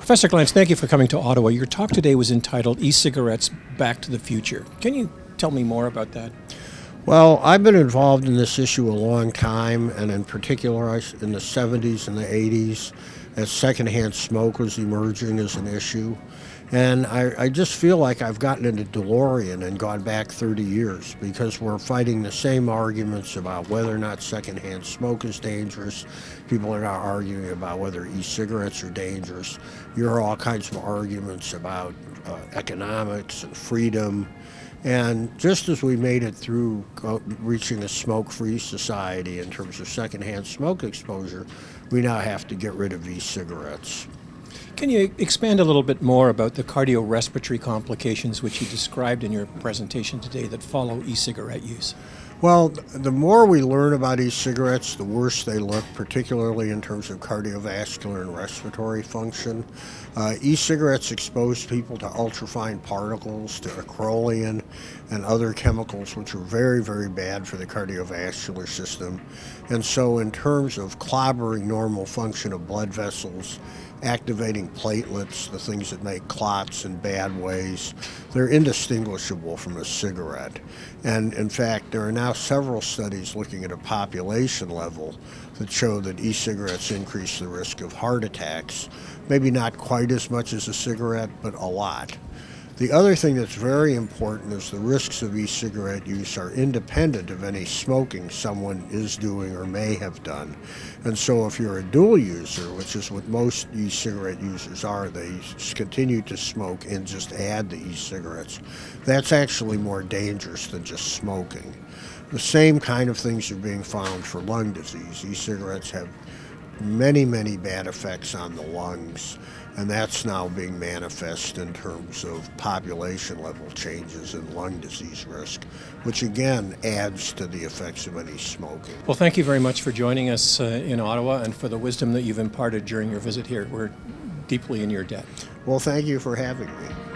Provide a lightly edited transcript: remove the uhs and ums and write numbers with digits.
Professor Glantz, thank you for coming to Ottawa. Your talk today was entitled E-Cigarettes Back to the Future. Can you tell me more about that? Well, I've been involved in this issue a long time, and in particular in the 70s and the 80s, as secondhand smoke was emerging as an issue. And I just feel like I've gotten into DeLorean and gone back 30 years because we're fighting the same arguments about whether or not secondhand smoke is dangerous. People are now arguing about whether e-cigarettes are dangerous. You hear all kinds of arguments about economics and freedom. And just as we made it through reaching a smoke-free society in terms of secondhand smoke exposure, we now have to get rid of e-cigarettes. Can you expand a little bit more about the cardiorespiratory complications which you described in your presentation today that follow e-cigarette use? Well, the more we learn about e-cigarettes, the worse they look, particularly in terms of cardiovascular and respiratory function. E-cigarettes expose people to ultrafine particles, to acrolein, and other chemicals which are very, very bad for the cardiovascular system. And so in terms of clobbering normal function of blood vessels, activating platelets, the things that make clots in bad ways, they're indistinguishable from a cigarette. And in fact, there are now several studies looking at a population level that show that e-cigarettes increase the risk of heart attacks. Maybe not quite as much as a cigarette, but a lot. The other thing that's very important is the risks of e-cigarette use are independent of any smoking someone is doing or may have done. And so if you're a dual user, which is what most e-cigarette users are, they continue to smoke and just add the e-cigarettes, that's actually more dangerous than just smoking. The same kind of things are being found for lung disease. E-cigarettes have many, many bad effects on the lungs, and that's now being manifest in terms of population level changes in lung disease risk, which again adds to the effects of any smoking. Well, thank you very much for joining us in Ottawa and for the wisdom that you've imparted during your visit here. We're deeply in your debt. Well, thank you for having me.